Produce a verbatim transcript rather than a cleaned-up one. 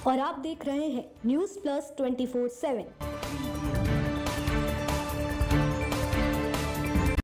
और आप देख रहे हैं news plus twenty four seven.